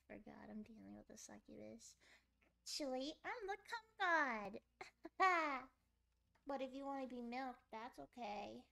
forgot I'm dealing with a succubus. Actually, I'm the cum god. Ha! But if you want to be milked, that's okay.